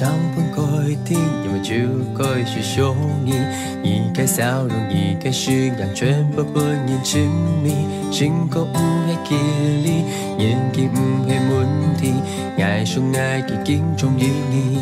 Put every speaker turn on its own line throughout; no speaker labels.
帐篷改天，因为就该是想你。伊个笑容，伊个誓言，全部本人亲密。成功不会记你，年纪不会问题，爱上爱的敬重于你。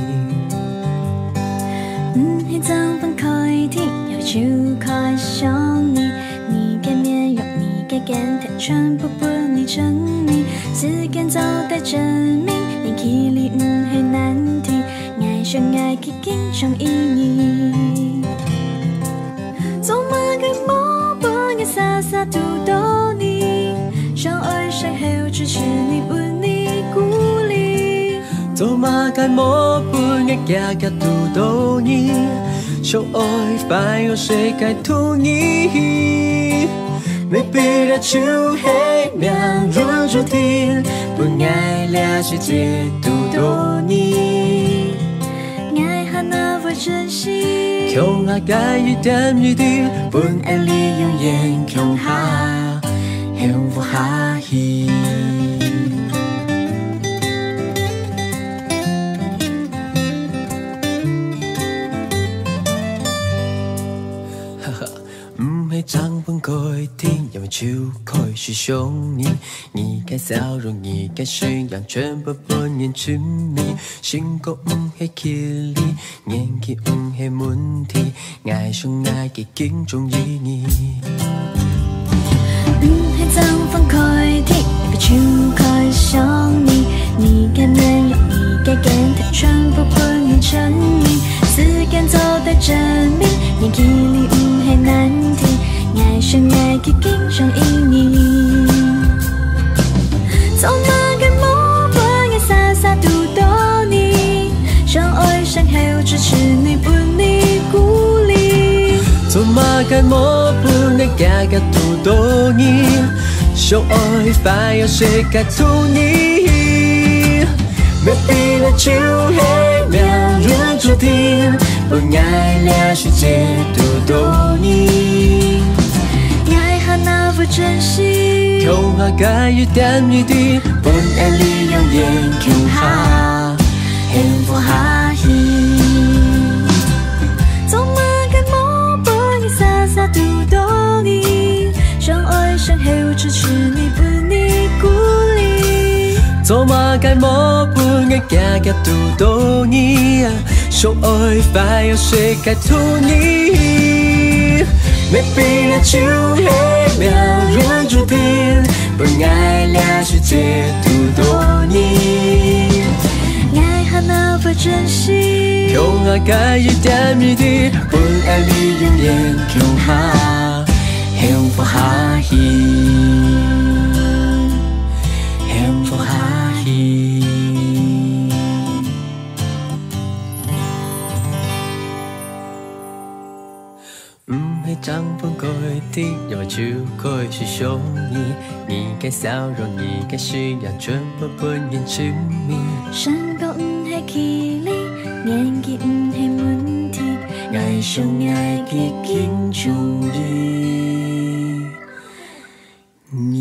不会帐篷开天，要就该想你。你的面容，你的感叹，全部本你证明。时间早带证明，年纪里不会难题，爱上爱的敬重于你。做马个梦，不爱傻傻读到你，相爱相后支持你，不你鼓励。
做马个梦，不爱假假读到你，相爱快要世界图你。没必要就黑秒入主题，不爱俩世界读到你。
爱和那份珍惜，
强下介一点一滴，本爱里永远强下，幸福下去。帐篷改天，因为就开始想你。你的笑容，你的誓言，全部本人亲密。成功不会气你，年纪不会问题，爱上爱的敬重于你。
不会帐篷开天，因为就开始想你。你的面容，你的感叹，全部本人证明。时间早带证明，年纪里不会难题。爱上爱的敬重于你，做马个梦，不爱傻傻读到你，相爱相后支持你，不你鼓励。
做马个梦，不爱假假读到你，相爱快要世界图你。没必要就黑秒入主题，不爱俩世界读到你。
那份珍惜，
强下介一点一滴，本爱里永远强下，幸福下去。
做马个梦，不爱傻傻读到你，相爱相后支持你，不你鼓励。
做马个梦，不爱假假读到你，相爱快要世界图你。没必要就黑秒入主题，不爱俩世界读到你。
爱和那份珍惜，
强下介一点一滴，本爱里永远强下，幸福下去，幸福下去。帐篷改天，因为就开始想你。你的笑容，你的誓言，全部本人亲密。
成功不会气你，年纪不会问题，
爱上爱的敬重于你。